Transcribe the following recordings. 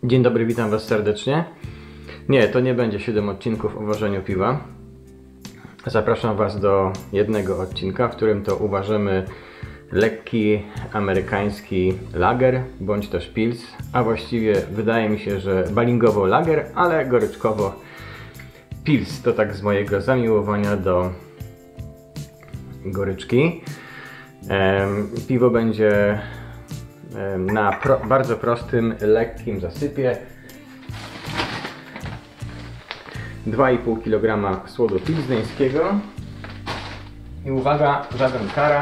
Dzień dobry, witam Was serdecznie. Nie, to nie będzie 7 odcinków o ważeniu piwa. Zapraszam Was do jednego odcinka, w którym to uważamy lekki amerykański lager, bądź też pils, a właściwie wydaje mi się, że balingowo lager, ale goryczkowo pils. To tak z mojego zamiłowania do goryczki. Piwo będzie na bardzo prostym, lekkim zasypie. 2,5 kg słodu pilzneńskiego. I uwaga, żaden kara.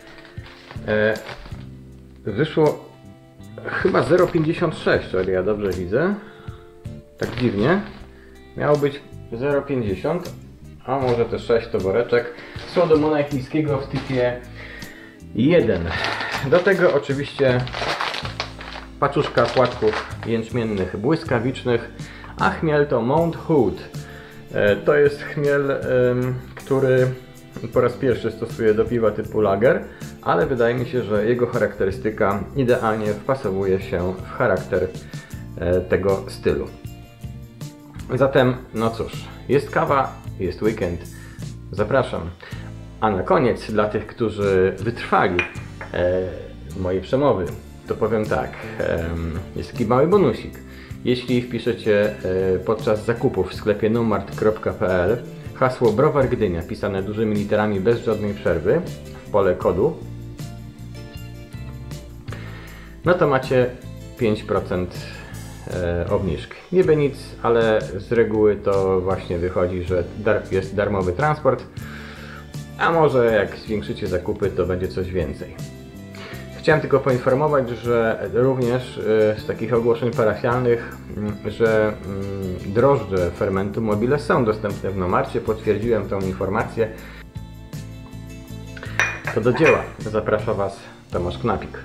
Wyszło chyba 0,56, o ile ja dobrze widzę. Tak dziwnie. Miało być 0,50, a może też 6 to woreczek słodu monachijskiego w typie 1. Do tego oczywiście paczuszka płatków jęczmiennych błyskawicznych, a chmiel to Mount Hood. To jest chmiel, który po raz pierwszy stosuję do piwa typu lager, ale wydaje mi się, że jego charakterystyka idealnie wpasowuje się w charakter tego stylu. Zatem, no cóż, jest kawa, jest weekend, zapraszam. A na koniec, dla tych, którzy wytrwali moje przemowy, to powiem tak, jest taki mały bonusik. Jeśli wpiszecie podczas zakupów w sklepie nomart.pl hasło Browar Gdynia pisane dużymi literami bez żadnej przerwy w pole kodu, no to macie 5% obniżki. Niby nic, ale z reguły to właśnie wychodzi, że jest darmowy transport, a może jak zwiększycie zakupy, to będzie coś więcej. Chciałem tylko poinformować, że również z takich ogłoszeń parafialnych, że drożdże fermentu mobile są dostępne w Nomarcie. Potwierdziłem tę informację. To do dzieła. Zaprasza Was Tomasz Knapik.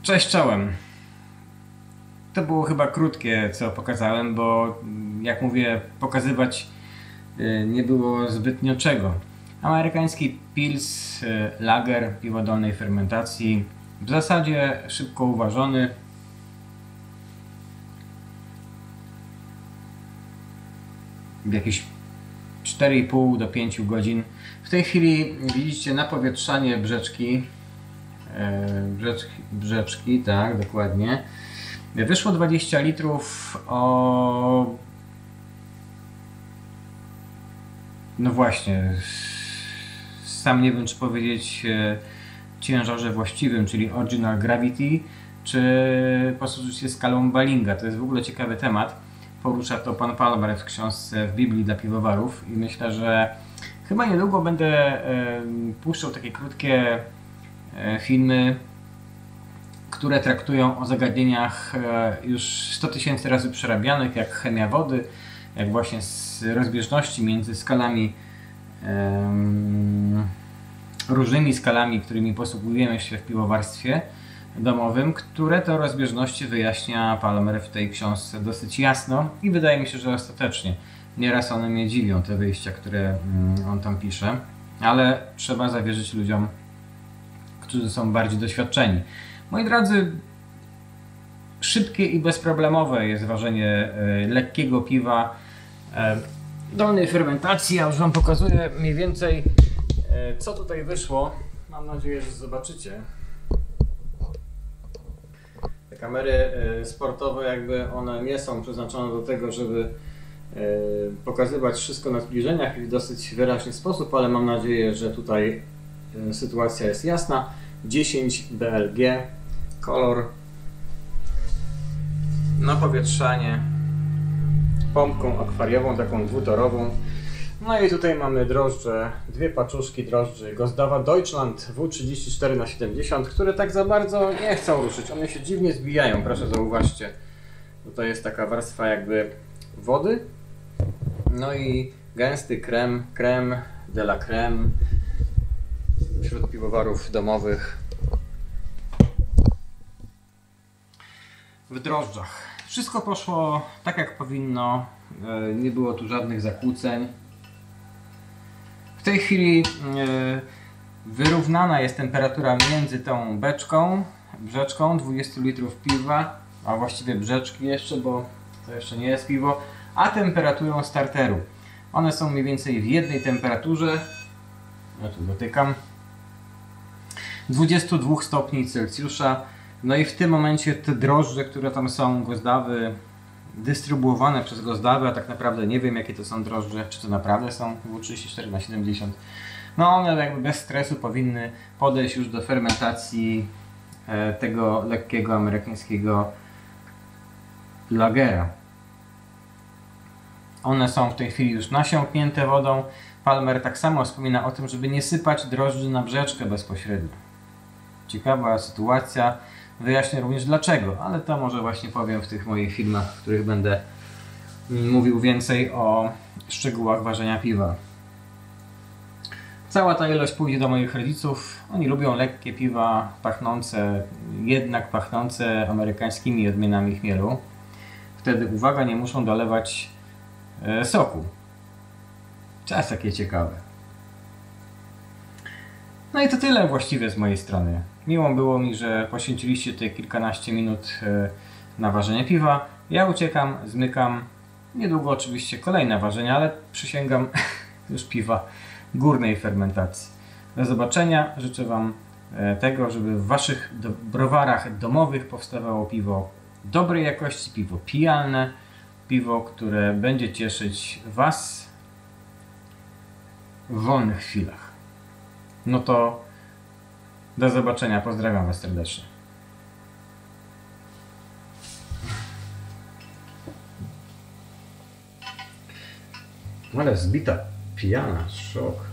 Cześć czołem. To było chyba krótkie, co pokazałem, bo jak mówię, pokazywać nie było zbytnio czego. Amerykański Pils Lager, piwo dolnej fermentacji, w zasadzie szybko uważony. W jakieś 4,5 do 5 godzin. W tej chwili widzicie napowietrzanie brzeczki. Brzeczki, tak, dokładnie. Wyszło 20 litrów o... No właśnie, sam nie wiem, czy powiedzieć ciężarze właściwym, czyli Original Gravity, czy posłużyć się skalą Ballinga. To jest w ogóle ciekawy temat. Porusza to pan Palmer w książce w Biblii dla piwowarów i myślę, że chyba niedługo będę puszczał takie krótkie filmy, które traktują o zagadnieniach już 100 000 razy przerabianych, jak chemia wody, jak właśnie z rozbieżności między skalami, różnymi skalami, którymi posługujemy się w piwowarstwie domowym, które to rozbieżności wyjaśnia Palmer w tej książce dosyć jasno i wydaje mi się, że ostatecznie. Nieraz one mnie dziwią, te wyjścia, które on tam pisze, ale trzeba zawierzyć ludziom, którzy są bardziej doświadczeni. Moi drodzy, szybkie i bezproblemowe jest ważenie lekkiego piwa dolnej fermentacji. Ja już Wam pokazuję mniej więcej, co tutaj wyszło. Mam nadzieję, że zobaczycie. Te kamery sportowe, jakby one nie są przeznaczone do tego, żeby pokazywać wszystko na zbliżeniach i w dosyć wyraźny sposób, ale mam nadzieję, że tutaj sytuacja jest jasna. 10 BLG, kolor, napowietrzanie pompką akwariową, taką dwutorową. No i tutaj mamy drożdże, dwie paczuszki drożdży Gosdawa Deutschland W34/70, które tak za bardzo nie chcą ruszyć. One się dziwnie zbijają, proszę zauważcie. Tutaj jest taka warstwa jakby wody. No i gęsty krem, crème de la crème wśród piwowarów domowych w drożdżach. Wszystko poszło tak jak powinno, nie było tu żadnych zakłóceń. W tej chwili wyrównana jest temperatura między tą brzeczką 20 litrów piwa, a właściwie brzeczki jeszcze, bo to jeszcze nie jest piwo, a temperaturą starteru. One są mniej więcej w jednej temperaturze, ja tu dotykam, 22 stopni Celsjusza. No i w tym momencie te drożdże, które tam są, Gosdawy, dystrybuowane przez Gosdawy, a tak naprawdę nie wiem, jakie to są drożdże, czy to naprawdę są W34/70. No one jakby bez stresu powinny podejść już do fermentacji tego lekkiego amerykańskiego lagera. One są w tej chwili już nasiąknięte wodą. Palmer tak samo wspomina o tym, żeby nie sypać drożdży na brzeczkę bezpośrednio. Ciekawa sytuacja. Wyjaśnię również dlaczego, ale to może właśnie powiem w tych moich filmach, w których będę mówił więcej o szczegółach ważenia piwa. Cała ta ilość pójdzie do moich rodziców. Oni lubią lekkie piwa, jednak pachnące amerykańskimi odmianami chmielu. Wtedy, uwaga, nie muszą dolewać soku. Czas jakie ciekawe. No i to tyle właściwie z mojej strony. Miło było mi, że poświęciliście tutaj kilkanaście minut na ważenie piwa. Ja uciekam, zmykam. Niedługo oczywiście kolejne ważenia, ale przysięgam już piwa górnej fermentacji. Do zobaczenia. Życzę Wam tego, żeby w Waszych browarach domowych powstawało piwo dobrej jakości, piwo pijalne, piwo, które będzie cieszyć Was w wolnych chwilach. No to do zobaczenia. Pozdrawiam Was serdecznie. Ale zbita pijana, szok.